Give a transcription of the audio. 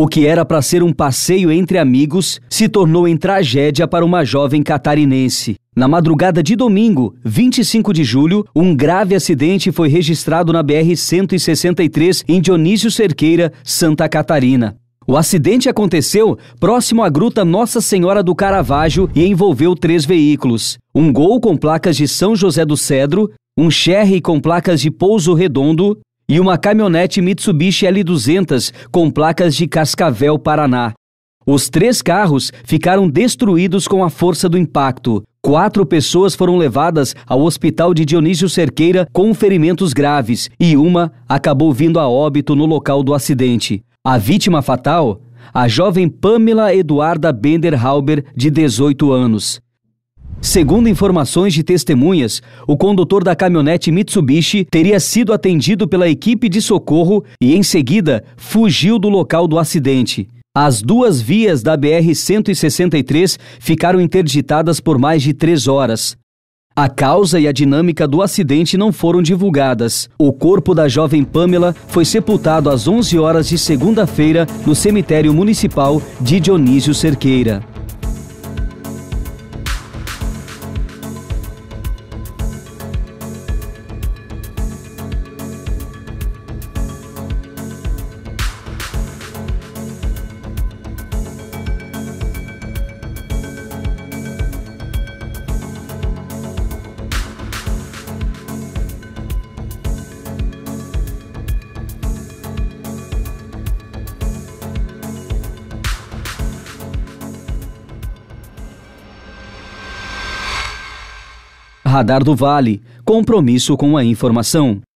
O que era para ser um passeio entre amigos se tornou em tragédia para uma jovem catarinense. Na madrugada de domingo, 25 de julho, um grave acidente foi registrado na BR-163 em Dionísio Cerqueira, Santa Catarina. O acidente aconteceu próximo à Gruta Nossa Senhora do Caravaggio e envolveu 3 veículos. Um Gol com placas de São José do Cedro, um Chery com placas de Pouso Redondo e uma caminhonete Mitsubishi L200 com placas de Cascavel, Paraná. Os 3 carros ficaram destruídos com a força do impacto. 4 pessoas foram levadas ao hospital de Dionísio Cerqueira com ferimentos graves e uma acabou vindo a óbito no local do acidente. A vítima fatal? A jovem Pamela Eduarda Bender-Halber, de 18 anos. Segundo informações de testemunhas, o condutor da caminhonete Mitsubishi teria sido atendido pela equipe de socorro e, em seguida, fugiu do local do acidente. As 2 vias da BR-163 ficaram interditadas por mais de 3 horas. A causa e a dinâmica do acidente não foram divulgadas. O corpo da jovem Pamela foi sepultado às 11 horas de segunda-feira no cemitério municipal de Dionísio Cerqueira. Radar do Vale, compromisso com a informação.